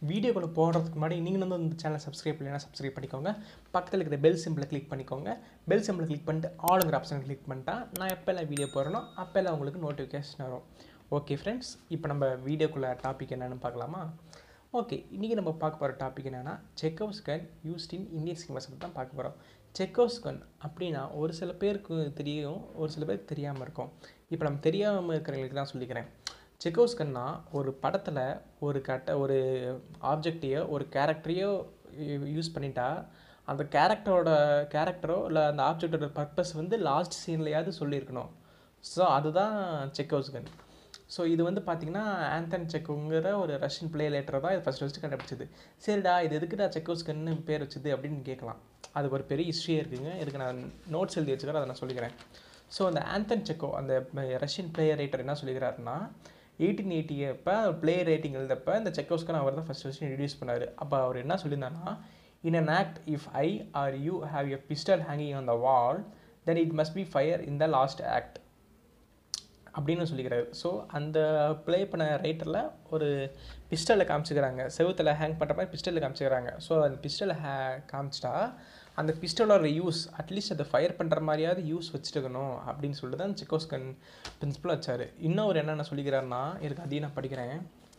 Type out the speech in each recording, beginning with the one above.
வீடியோக்குள்ள போகிறதுக்கு முன்னாடி நீங்கள் வந்து இந்த சேனலை சப்ஸ்கிரைப் பண்ணலைன்னா சப்ஸ்கிரைப் பண்ணிக்கோங்க. பக்கத்தில் இருக்கிற பெல் சிம்பிளை கிளிக் பண்ணிக்கோங்க. பெல் சிம்பிளை கிளிக் பண்ணிட்டு ஆளுங்கிற ஆப்ஷனை கிளிக் பண்ணிட்டா நான் எப்போல்லாம் வீடியோ போடுறேனோ அப்போல்லாம் உங்களுக்கு நோட்டிஃபிகேஷன் வரும். ஓகே ஃப்ரெண்ட்ஸ், இப்போ நம்ம வீடியோக்குள்ளே டாபிக் என்னென்னு பார்க்கலாமா? ஓகே, இன்றைக்கி நம்ம பார்க்க போகிற டாபிக் என்னென்னா Chekhov's gun used in Indian cinemas தான் பார்க்க போகிறோம். செக்கோவ்ஸ் கன் அப்படின்னா ஒரு சில பேருக்கு தெரியும், ஒரு சில பேருக்கு தெரியாமல் இருக்கும். இப்போ நம்ம தெரியாமல் இருக்கிறவங்களுக்கு தான் சொல்லிக்கிறேன். செக்கோவ்ஸ் கன்னா ஒரு படத்தில் ஒரு ஆப்ஜெக்டையோ ஒரு கேரக்டரையோ யூஸ் பண்ணிட்டா அந்த கேரக்டரோ இல்லை அந்த ஆப்ஜெக்டோட பர்பஸ் வந்து லாஸ்ட் சீன்லையாவது சொல்லியிருக்கணும். ஸோ அதுதான் செக்கோவ்ஸ் கன். ஸோ இது வந்து பார்த்திங்கன்னா ஆண்டன் செக்கோவ்ங்கிற ஒரு ரஷ்யன் பிளேலேட்டரை தான் இது ஃபஸ்ட்டு கண்டுபிடிச்சது. சரிடா, இது எதுக்குடா செக்கோவ்ஸ் கன்னு பேர் வச்சுது அப்படின்னு கேட்கலாம். அதுக்கு ஒரு பெரிய ஹிஸ்ட்ரியே இருக்குதுங்க. இதுக்கு நான் நோட்ஸ் எழுதி வச்சுக்கிறேன், அதை நான் சொல்லிக்கிறேன். ஸோ அந்த ஆண்டன் செக்கோவ் அந்த ரஷ்யன் பிளேயர் ரைட்டர் என்ன சொல்லிக்கிறாருன்னா, 1880 அப்போ பிளே ரேட்டிங் எழுதப்போ இந்த செக்கோவ்ஸ் கன் அவர் தான் ஃபஸ்ட் இன்ட்ரடியூஸ் பண்ணார். அப்போ அவர் என்ன சொல்லியிருந்தாருன்னா, in an act if I or you have a pistol hanging on the wall then it must be fire in the last act அப்படின்னு சொல்லிக்கிறாரு. ஸோ அந்த ப்ளே பண்ண ரைட்டரில் ஒரு பிஸ்டலை காமிச்சிக்கிறாங்க, செவுத்தில் ஹேங் பண்ணுற மாதிரி பிஸ்டலில் காமிச்சிக்கிறாங்க. ஸோ அந்த பிஸ்டலை காமிச்சிட்டா அந்த பிஸ்டலோட யூஸ் அட்லீஸ்ட் அதை ஃபயர் பண்ணுற மாதிரியாவது யூஸ் வச்சுருக்கணும் அப்படின்னு சொல்லிட்டு தான் செக்கோவ்ஸ் கன் பிரின்சிபல் வச்சார். இன்னும் ஒரு என்னென்ன சொல்லிக்கிறாருன்னா, எனக்கு அதையும் நான் படிக்கிறேன்.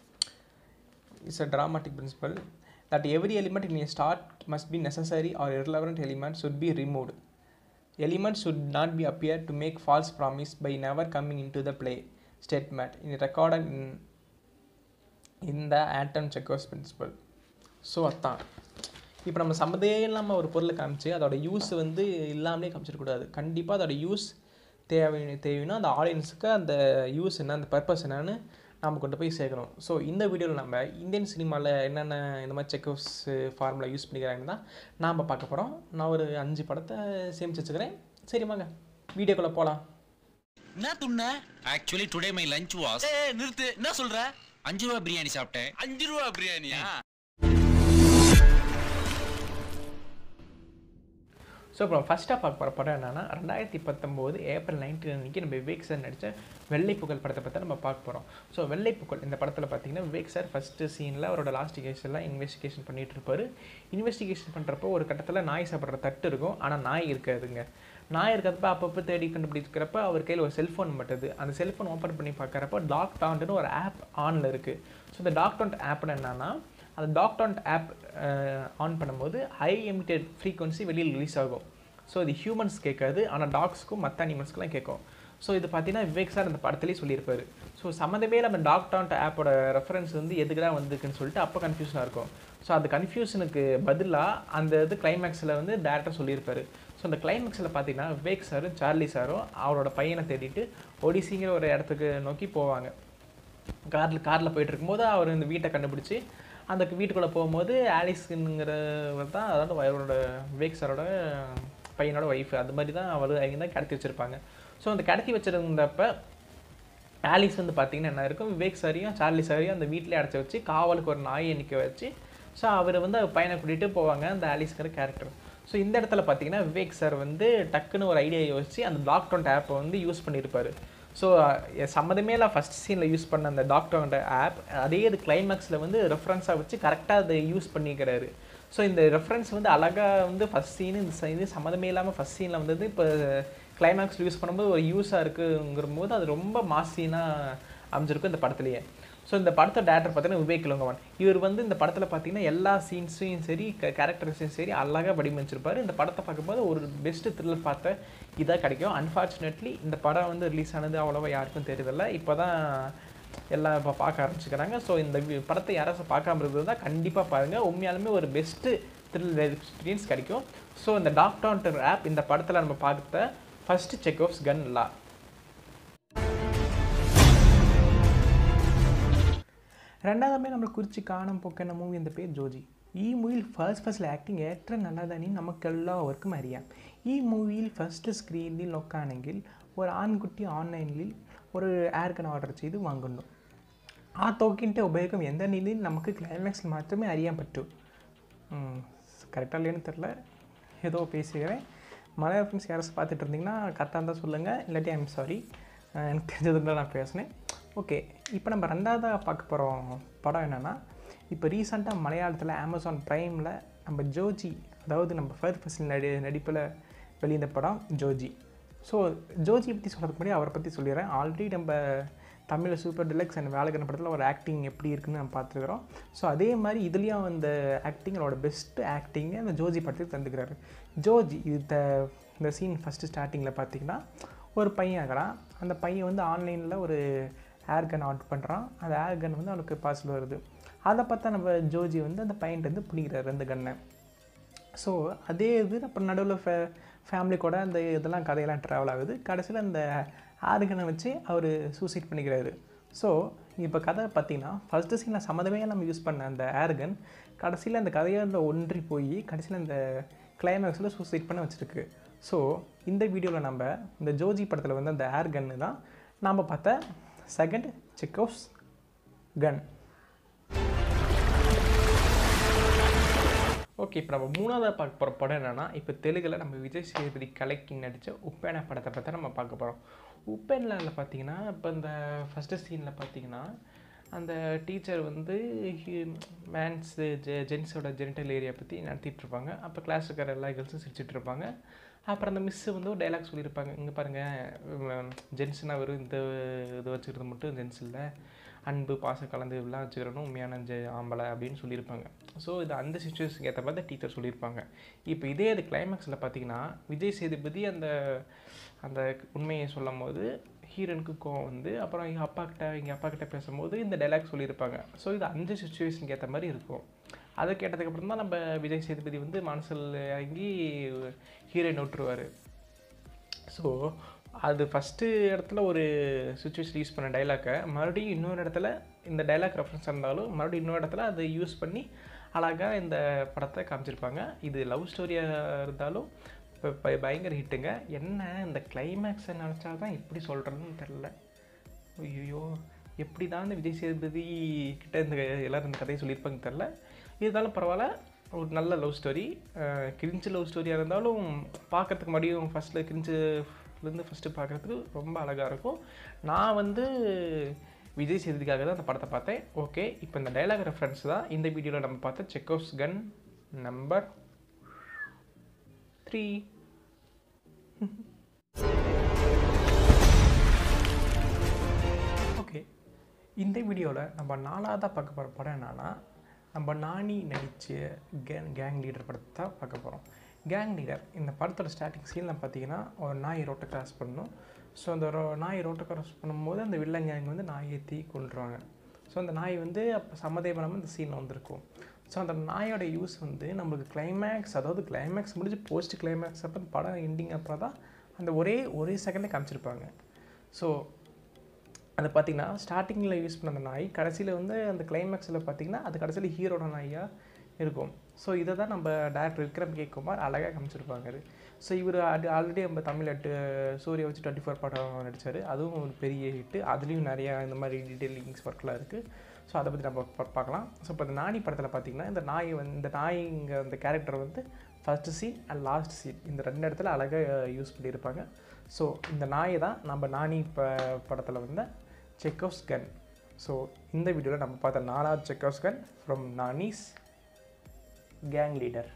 It's a dramatic principle that every element in a start must be necessary or irrelevant element should be removed. Elements should not be appear to make false promise by never coming into the play statement in recorded in the Anton Chekhov's principle. So அதான் இப்போ நம்ம சம்மந்தே இல்லாமல் ஒரு பொருளை காமிச்சு அதோட use வந்து இல்லாமலே காமிச்சிடக்கூடாது. கண்டிப்பாக அதோட யூஸ் தேவைன்னா அந்த ஆடியன்ஸுக்கு அந்த யூஸ் என்ன, அந்த பர்பஸ் என்னன்னு நாம் கொண்டு போய் சேர்க்கணும். ஸோ இந்த வீடியோவில் நம்ம இந்தியன் சினிமாவில் என்னென்ன இந்த மாதிரி செக்கோவ்ஸ் ஃபார்முலா யூஸ் பண்ணிக்கிறாங்கன்னு தான் நாம் பார்க்க போகிறோம். நான் ஒரு 5 படத்தை சேமிச்சு வச்சுக்கிறேன். சரி வாங்க வீடியோக்குள்ளே போகலாம். என்ன துண்ண? Actually today my lunch was. நிறுத்து, என்ன சொல்ற? 5 ரூபா பிரியாணி சாப்பிட்டேன். 5 ரூபா பிரியாணியா? ஸோ அப்புறம் ஃபஸ்ட்டாக பார்க்க போகிற படம் என்னென்னா 2019 ஏப்ரல் 19 அன்றைக்கி நம்ம விவேக் சார் நடித்த வெள்ளை புகழ் படத்தை பற்றி நம்ம பார்க்க போகிறோம். ஸோ வெள்ளை புகழ் இந்த படத்தில் பார்த்திங்கன்னா விவேக் சார் ஃபஸ்ட்டு சீனில் அவரோட லாஸ்ட் கேஸெல்லாம் இன்வெஸ்டிகேஷன் பண்ணிகிட்டு இருப்பார். இன்வெஸ்டிகேஷன் பண்ணுறப்போ ஒரு கட்டத்தில் நாய் சாப்பிட்ற தட்டு இருக்கும், ஆனால் நாய் இருக்காதுங்க. நாய் இருக்கிறப்ப அப்பப்போ தேடி கண்டுபிடிக்கிறப்ப அவர் கையில் ஒரு செல்ஃபோன் மட்டுது. அந்த செல்ஃபோன் ஓப்பன் பண்ணி பார்க்குறப்போ டாக்டான்ட்னு ஒரு ஆப் ஆனில் இருக்குது. ஸோ இந்த டாக்டான்ட் ஆப்னு என்னன்னா, அந்த டாக்டான்ட் ஆப் ஆன் பண்ணும்போது ஹை எமிட்டட் ஃப்ரீக்வன்சி வெளியில் ரிலீஸ் ஆகும். ஸோ இது ஹியூமன்ஸ் கேட்காது, ஆனால் டாக்ஸ்க்கும் மற்ற அனிமல்ஸ்க்குலாம் கேட்கும். ஸோ இது பார்த்தீங்கன்னா விவேக் சார் அந்த படத்துலேயே சொல்லியிருப்பார். ஸோ சம்மந்தமே நம்ம டாக்டான்ட் ஆப்போட ரெஃபரன்ஸ் வந்து எதுக்குடா வந்துருக்குன்னு சொல்லிட்டு அப்போ கன்ஃபியூஷனாக இருக்கும். ஸோ அந்த கன்ஃபியூஷனுக்கு பதிலாக அந்த இது கிளைமேக்ஸில் வந்து டேரக்டாக சொல்லியிருப்பார். ஸோ அந்த கிளைமேக்ஸில் பார்த்தீங்கன்னா விவேக் சாரும் சார்லி சாரும் அவரோட பையனை தேடிட்டு ஒடிசிங்கிற ஒரு இடத்துக்கு நோக்கி போவாங்க. காரில் போயிட்டு இருக்கும்போது அவர் இந்த வீட்டை கண்டுபிடிச்சி அந்த வீட்டுக்குள்ளே போகும்போது ஆலிஸ்ங்கிறவர் தான், அதாவது அவரோட விவேக் சாரோட பையனோட ஒய்ஃபு, அது மாதிரி தான் அவங்க தான் கடத்தி வச்சுருப்பாங்க. ஸோ அந்த கடத்தி வச்சுருந்தப்ப ஆலிஸ் வந்து பார்த்திங்கன்னா என்ன இருக்கும், விவேக் சாரியும் சார்லி சாரியும் அந்த வீட்டிலே அடைச்சி வச்சு காவலுக்கு ஒரு நாயை நிற்க வச்சு ஸோ அவர் வந்து பையனை கூட்டிகிட்டு போவாங்க, அந்த ஆலிஸ்ங்கிற கேரக்டர். ஸோ இந்த இடத்துல பார்த்திங்கன்னா விவேக் சார் வந்து டக்குன்னு ஒரு ஐடியா யோசிச்சு அந்த டாக்டான்ட் ஆப்பை வந்து யூஸ் பண்ணியிருப்பார். ஸோ சம்மந்தமே இல்லை ஃபஸ்ட் சீனில் யூஸ் பண்ண அந்த டாக்டான்ட் ஆப் அதே இது கிளைமேக்ஸில் வந்து ரெஃபரன்ஸாக வச்சு கரெக்டாக அதை யூஸ் பண்ணிக்கிறாரு. ஸோ இந்த ரெஃபரன்ஸ் வந்து அழகாக வந்து ஃபஸ்ட் சீனு இது சம்மந்தமே இல்லாமல் ஃபஸ்ட் சீனில் வந்தது இப்போ கிளைமேக்ஸில் யூஸ் பண்ணும்போது ஒரு யூஸாக இருக்குங்கிறபோது அது ரொம்ப மாஸ் சீனாக அமைஞ்சிருக்கும் இந்த படத்துலேயே. ஸோ இந்த படத்தோட டேரக்டர் பார்த்தீங்கன்னா விவேக் லங்கவான். இவர் வந்து இந்த படத்தில் பார்த்தீங்கன்னா எல்லா சீன்ஸையும் சரி கேரக்டர்ஸையும் சரி அழகாக வடிவமைச்சிருப்பார். இந்த படத்தை பார்க்கும்போது ஒரு பெஸ்ட்டு த்ரில்லர் பார்த்த இதாக கிடைக்கும். அன்ஃபார்ச்சுனேட்லி இந்த படம் வந்து ரிலீஸ் ஆனது அவ்வளோவா யாருக்கும் தெரியதில்லை, இப்போ தான் எல்லாம் இப்போ பார்க்க ஆரம்பிச்சுக்கிறாங்க. ஸோ இந்த படத்தை யாராச்சும் பார்க்காம இருக்கிறது தான் கண்டிப்பாக பாருங்கள், உண்மையாலுமே ஒரு பெஸ்ட்டு த்ரில்லர் எக்ஸ்பீரியன்ஸ் கிடைக்கும். ஸோ இந்த டாக்டான்ட் ஆப் இந்த படத்தில் நம்ம பார்த்த ஃபஸ்ட்டு செக்கோவ்ஸ் கன் லா. രണ്ടാമത് നമ്മൾ കുറിച്ച് കാണാൻ പോകുന്ന മൂവിൻ്റെ പേര് ജോജി. ഈ മൂവിയിൽ ഫസ്റ്റിൽ ആക്ടിങ് എത്ര നല്ലതാണ് നമുക്കെല്ലാവർക്കും അറിയാം. ഈ മൂവിയിൽ ഫസ്റ്റ് സ്ക്രീനിൽ നോക്കുകയാണെങ്കിൽ ഒരു ആൺകുട്ടി ഓൺലൈനിൽ ഒരു എയർ ഗൺ ഓർഡർ ചെയ്ത് വാങ്ങുന്നു. ആ തോക്കിൻ്റെ ഉപയോഗം എന്താണെന്ന് നമുക്ക് ക്ലൈമാക്സിൽ മാത്രമേ അറിയാൻ പറ്റൂ. கரெக்டாக தெரியல, ஏதோ பேசுகிறேன். மலையாள ஃப்ரெண்ட்ஸ் யாராச்சும் பார்த்துட்டு இருந்தீங்கன்னா கரெக்டாக இருந்தால் சொல்லுங்கள், இல்லாட்டி ஐம் சாரி, எனக்கு தெரிஞ்சதுல நான் பேசினேன். ஓகே, இப்போ நம்ம ரெண்டாவதாக பார்க்க போகிற படம் என்னென்னா இப்போ ரீசெண்டாக மலையாளத்தில் அமேசான் ப்ரைமில் நம்ம ஜோஜி, அதாவது நம்ம ஃபர்ஸ்ட் ஃபர்ஸ்ட் நடிப்பில் வெளியிட்ட படம் ஜோஜி. ஸோ ஜோஜி பற்றி சொல்கிறதுக்கு முன்னாடி அவரை பற்றி சொல்லிடுறேன். ஆல்ரெடி நம்ம தமிழில் சூப்பர் டிலக்ஸ் அண்ட் வேலைக்கான படத்தில் ஒரு ஆக்டிங் எப்படி இருக்குன்னு நம்ம பார்த்துருக்குறோம். ஸோ அதே மாதிரி இதுலேயும் அந்த ஆக்டிங்களோட பெஸ்ட் ஆக்டிங்கை அந்த ஜோஜி படத்துக்கு தந்துக்கிறாரு. ஜோஜி இந்த சீன் ஃபஸ்ட்டு ஸ்டார்டிங்கில் பார்த்திங்கன்னா ஒரு பையன் இருக்கிறான். அந்த பையன் வந்து ஆன்லைனில் ஒரு ஏர்கன் ஆர்டர் பண்ணுறான். அந்த ஏர்கன் வந்து அவனுக்கு பார்சல் வருது. அதை பார்த்தா நம்ம ஜோஜி வந்து அந்த பையன்ட்டு பிடிக்கிறாரு அந்த கன்னை. ஸோ அதே இது அப்புறம் நடுவில் ஃபேமிலி கூட அந்த இதெல்லாம் கதையெல்லாம் ட்ராவல் ஆகுது. கடைசியில் அந்த ஏர்கனை வச்சு அவர் சூசைட் பண்ணிக்கிறாரு. ஸோ இப்போ கதை பார்த்திங்கன்னா ஃபஸ்ட்டு சீனில் சம்மந்தமே நம்ம யூஸ் பண்ண அந்த ஏர்கன் கடைசியில் அந்த கதையோட ஒன்றி போய் கடைசியில் அந்த கிளைமேக்ஸில் சூசைட் பண்ண வச்சுருக்கு. ஸோ இந்த வீடியோவில் நம்ம இந்த ஜோஜி படத்தில் வந்து அந்த ஏர்கன்னு தான் நாம் பார்த்த செகண்ட் செக்கோவ்ஸ் கன். ஓகே, இப்போ நம்ம மூணாவது பார்க்க போகிற படம் என்னென்னா, இப்போ தெலுங்கில் நம்ம விஜய் சேதுபதி கலக்கி நடித்த உப்பேனா படத்தை பற்றி நம்ம பார்க்க போகிறோம். உப்பேனில் பார்த்தீங்கன்னா இப்போ இந்த ஃபஸ்ட்டு சீனில் பார்த்தீங்கன்னா அந்த டீச்சர் வந்து மேன்ஸு ஜென்ஸோட ஜெனிட்டல் ஏரியா பற்றி நடத்திட்டுருப்பாங்க. அப்போ கிளாஸ் இருக்கிற எல்லா கேர்ள்ஸும் சிரிச்சிட்ருப்பாங்க. அப்புறம் அந்த மிஸ்ஸு வந்து ஒரு டைலாக் சொல்லியிருப்பாங்க, இங்கே பாருங்கள் ஜென்ஸுனால் வெறும் இந்த இது வச்சுக்கிறது மட்டும் ஜென்ஸ் இல்லை, அன்பு பாசம் கலந்து இப்படிலாம் வச்சுக்கிறணும் உண்மையான ஆம்பளை அப்படின்னு சொல்லியிருப்பாங்க. ஸோ இது அந்த சிச்சுவேஷனுக்கு ஏற்ற மாதிரி டீச்சர் சொல்லியிருப்பாங்க. இப்போ இதே இது கிளைமேக்ஸில் பார்த்தீங்கன்னா விஜய் சேதுபதி அந்த அந்த உண்மையை சொல்லும் போது ஹீரோனுக்கு கோவம் வந்து அப்புறம் எங்கள் அப்பா கிட்ட பேசும்போது இந்த டைலாக் சொல்லியிருப்பாங்க. ஸோ இது அந்த சிச்சுவேஷனுக்கு ஏற்ற மாதிரி இருக்கும். அதை கேட்டதுக்கப்புறம் தான் நம்ம விஜய் சேதுபதி வந்து மனசில் இறங்கி ஹீரோயின் விட்டுருவார். ஸோ அது ஃபஸ்ட்டு இடத்துல ஒரு சுச்சுவேஷன் யூஸ் பண்ண டைலாக்கை மறுபடியும் இன்னொரு இடத்துல இந்த டைலாக் ரெஃபரன்ஸ் இருந்தாலும் மறுபடியும் இன்னொரு இடத்துல அதை யூஸ் பண்ணி அழகாக இந்த படத்தை காமிச்சிருப்பாங்க. இது லவ் ஸ்டோரியாக இருந்தாலும் இப்போ பயங்கர ஹிட்டுங்க. என்ன இந்த கிளைமேக்ஸை நினச்சா தான் எப்படி சொல்கிறதுன்னு தெரில. ஐயோ, எப்படி தான் இந்த விஜய் சேதுபதி கிட்ட இந்த எல்லோரும் இந்த கதையை சொல்லியிருப்பாங்க தெரில. இருந்தாலும் பரவாயில்ல, ஒரு நல்ல லவ் ஸ்டோரி. கிரிஞ்சு லவ் ஸ்டோரியாக இருந்தாலும் பார்க்குறதுக்கு மறுபடியும் ஃபஸ்ட்டில் கிரிஞ்சுலேருந்து ஃபஸ்ட்டு பார்க்குறதுக்கு ரொம்ப அழகாக இருக்கும். நான் வந்து விஜய் சேதுபதிக்காக தான் அந்த படத்தை பார்த்தேன். ஓகே, இப்போ இந்த டைலாக் ரெஃபரன்ஸ் தான் இந்த வீடியோவில் நம்ம பார்த்த செக்கோவ்ஸ் கன் நம்பர் 3. ஓகே, இந்த வீடியோவில் நம்ம 4ஆவதாக பார்க்க போகிற படம் என்னன்னா, நம்ம நானி நடித்த கேங் லீடர் படத்தை தான் பார்க்க போகிறோம். கேங் லீடர் இந்த படத்தோட ஸ்டார்டிங் சீனில் பார்த்தீங்கன்னா ஒரு நாய் ரோட்டை கிராஸ் பண்ணணும். ஸோ அந்த நாய் ரோட்டை கிராஸ் பண்ணும்போது அந்த வில்லன் கேங் வந்து நாயை தீ கொண்டுருவாங்க. ஸோ அந்த நாய் வந்து அப்போ சம்மதேபனமாக இந்த சீனில் வந்திருக்கும். ஸோ அந்த நாயோட யூஸ் வந்து நம்மளுக்கு கிளைமேக்ஸ், அதாவது கிளைமேக்ஸ் முடிஞ்சு போஸ்ட் கிளைமேக்ஸ் அப்போ படம் எண்டிங் அப்புறம் தான் அந்த ஒரே செகண்டில் காமிச்சிருப்பாங்க. ஸோ அது பார்த்திங்கன்னா ஸ்டார்டிங்கில் யூஸ் பண்ண அந்த நாய் கடைசியில் வந்து அந்த கிளைமேக்ஸில் பார்த்திங்கன்னா அது கடைசியில் ஹீரோட நாயாக இருக்கும். ஸோ இதை தான் நம்ம டேரக்டர் விக்ரம் கே குமார் அழகாக காமிச்சிருப்பாங்க. ஸோ இவர் ஆல்ரெடி நம்ம தமிழ் சூர்யா வச்சு 24 படம் நடித்தார். அதுவும் ஒரு பெரிய ஹிட்டு. அதுலேயும் நிறையா இந்த மாதிரி டீட்டெயிலிங்ஸ் ஒர்க்லாம் இருக்குது. ஸோ அதை பற்றி நம்ம பார்க்கலாம். ஸோ இப்போ இந்த நானி படத்தில் பார்த்திங்கன்னா இந்த நாய்ங்க அந்த கேரக்டர் வந்து first scene and last scene இந்த 2 இடத்துல அழகாக யூஸ் பண்ணியிருப்பாங்க. ஸோ இந்த நாயை தான் நம்ம நானி படத்தில் வந்த செக்கோவ்ஸ் கன். ஸோ இந்த வீடியோவில் நம்ம பார்த்த 4ஆவது Chekhov's gun from Nani's gang leader.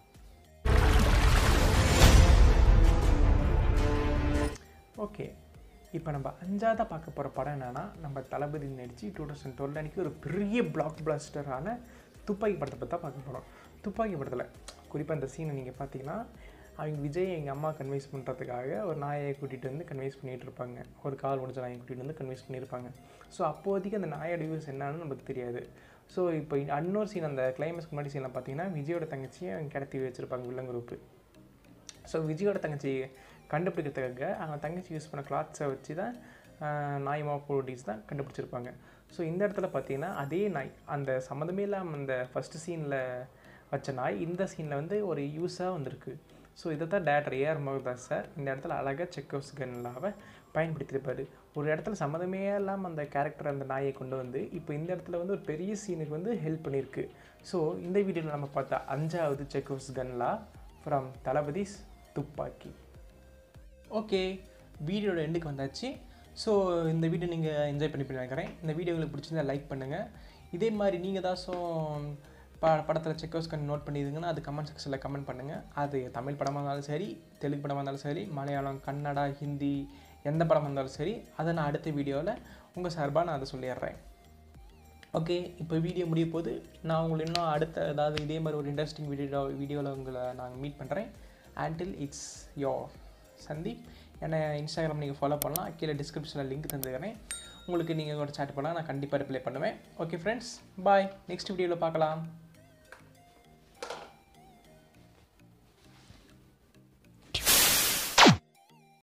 Okay, இப்போ நம்ம 5ஆவதாக பார்க்க போகிற படம் என்னென்னா, நம்ம தளபதி நடித்து 2012 அன்றைக்கி ஒரு பெரிய பிளாக் பிளாஸ்டரான துப்பாக்கி படத்தை பற்றி தான் பார்க்க போகிறோம். துப்பாக்கி படத்தில் குறிப்பாக இந்த சீனை நீங்கள் பார்த்தீங்கன்னா அவங்க விஜய் எங்கள் அம்மா கன்வின்ஸ் பண்ணுறதுக்காக ஒரு நாயை கூட்டிகிட்டு வந்து கன்வின்ஸ் பண்ணிகிட்டு இருப்பாங்க. ஒரு கால் முடிஞ்ச நாயை கூட்டிகிட்டு வந்து கன்வின்ஸ் பண்ணியிருப்பாங்க. ஸோ அப்போதைக்கு அந்த நாயோட யூஸ் என்னன்னு நமக்கு தெரியாது. ஸோ இப்போ இன்னொரு சீன் அந்த கிளைமேக்ஸ்க்கு முன்னாடி சீனில் பார்த்தீங்கன்னா விஜயோட தங்கச்சியை அவங்க கடத்தி வச்சுருப்பாங்க வில்லன் குரூப்பு. ஸோ விஜயோட தங்கச்சி கண்டுபிடிக்கிறதுக்காக அவங்க தங்கச்சி யூஸ் பண்ண கிளாத்ஸை வச்சு தான் நாய் மாப்போடிஸ் தான் கண்டுபிடிச்சிருப்பாங்க. ஸோ இந்த இடத்துல பார்த்தீங்கன்னா அதே நாய் அந்த சம்மந்தமே இல்லாமல் அந்த ஃபஸ்ட்டு சீனில் வச்ச நாய் இந்த சீனில் வந்து ஒரு யூஸாக வந்திருக்கு. ஸோ இதை தான் டேரக்டர் ஏஆர் மோகன்தாஸ் சார் இந்த இடத்துல அழகாக செக்கோவ்ஸ் கன்லாவை பயன்படுத்தியிருப்பார். ஒரு இடத்துல சம்மந்தமே இல்லாமல் அந்த கேரக்டர் அந்த நாயை கொண்டு வந்து இப்போ இந்த இடத்துல வந்து ஒரு பெரிய சீனுக்கு வந்து ஹெல்ப் பண்ணியிருக்கு. ஸோ இந்த வீடியோவில் நம்ம பார்த்தா 5ஆவது செக்கோவ்ஸ் கன்லா ஃப்ரம் தளபதிஸ் துப்பாக்கி. ஓகே, வீடியோட எண்டுக்கு வந்தாச்சு. ஸோ இந்த வீடியோ நீங்கள் என்ஜாய் பண்ணி நினைக்கிறேன். இந்த வீடியோ உங்களுக்கு பிடிச்சிருந்தா லைக் பண்ணுங்கள். இதே மாதிரி நீங்கள் ஏதாச்சும் படத்தில் செக்கோஸ்க்கு நோட் பண்ணிடுங்கன்னா அது கமெண்ட் செக்ஷனில் கமெண்ட் பண்ணுங்கள். அது தமிழ் படமாக இருந்தாலும் சரி, தெலுங்கு படமாக இருந்தாலும் சரி, மலையாளம், கன்னடா, ஹிந்தி எந்த படமாக இருந்தாலும் சரி, அதை நான் அடுத்த வீடியோவில் உங்கள் சார்பாக நான் அதை சொல்லிடுறேன். ஓகே, இப்போ வீடியோ முடிய போது நான் உங்களை இன்னும் அடுத்த ஏதாவது இதே மாதிரி ஒரு இன்ட்ரெஸ்டிங் வீடியோவில் உங்களை நான் மீட் பண்ணுறேன். Until it's your Sandeep. என்னை இன்ஸ்டாகிராம் நீங்கள் ஃபாலோ பண்ணலாம், கீழே டிஸ்கிரிப்ஷனில் லிங்க் தந்துக்கிறேன். உங்களுக்கு நீங்கள் கூட சேட் பண்ணலாம், நான் கண்டிப்பாக ரிப்ளை பண்ணுவேன். ஓகே ஃப்ரெண்ட்ஸ், பாய். நெக்ஸ்ட் வீடியோவில் பார்க்கலாம்.